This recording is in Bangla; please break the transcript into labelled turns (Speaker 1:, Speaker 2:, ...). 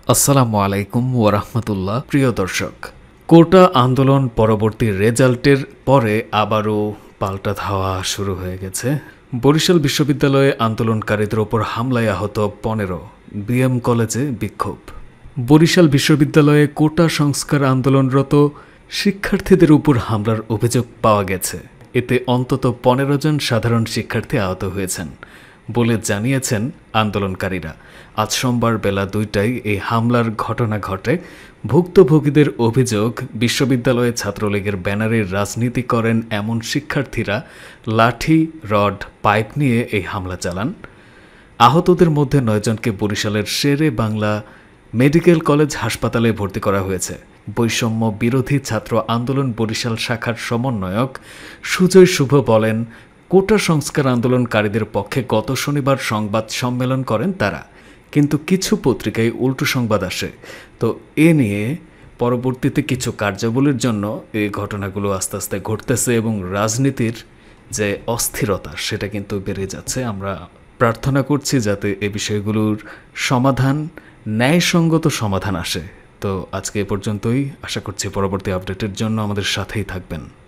Speaker 1: আসসালামু আলাইকুম ওরহমতুল্লাহ। প্রিয় দর্শক, কোটা আন্দোলন পরবর্তী রেজাল্টের পরে আবারও পাল্টা ধাওয়া শুরু হয়ে গেছে। বরিশাল বিশ্ববিদ্যালয়ে আন্দোলনকারীদের ওপর হামলায় আহত 15, বিএম কলেজে বিক্ষোভ। বরিশাল বিশ্ববিদ্যালয়ে কোটা সংস্কার আন্দোলনরত শিক্ষার্থীদের উপর হামলার অভিযোগ পাওয়া গেছে। এতে অন্তত 15 জন সাধারণ শিক্ষার্থী আহত হয়েছেন বলে জানিয়েছেন আন্দোলনকারীরা। আজ সোমবার বেলা 2টায় এই হামলার ঘটনা ঘটে। ভুক্তভোগীদের অভিযোগ, বিশ্ববিদ্যালয়ে ছাত্রলীগের ব্যানারে রাজনীতি করেন এমন শিক্ষার্থীরা লাঠি, রড, পাইপ নিয়ে এই হামলা চালান। আহতদের মধ্যে 9 জনকে বরিশালের শেরে বাংলা মেডিকেল কলেজ হাসপাতালে ভর্তি করা হয়েছে। বৈষম্য বিরোধী ছাত্র আন্দোলন বরিশাল শাখার সমন্বয়ক সুজয় শুভ বলেন, কোটা সংস্কার আন্দোলনকারীদের পক্ষে গত শনিবার সংবাদ সম্মেলন করেন তারা, কিন্তু কিছু পত্রিকায় উল্টো সংবাদ আসে। তো এ নিয়ে পরবর্তীতে কিছু কার্যাবলীর জন্য এই ঘটনাগুলো আস্তে আস্তে ঘটতেছে এবং রাজনীতির যে অস্থিরতা সেটা কিন্তু বেড়ে যাচ্ছে। আমরা প্রার্থনা করছি যাতে এই বিষয়গুলোর সমাধান, ন্যায়সঙ্গত সমাধান আসে। তো আজকে এ পর্যন্তই। আশা করছি পরবর্তী আপডেটের জন্য আমাদের সাথেই থাকবেন।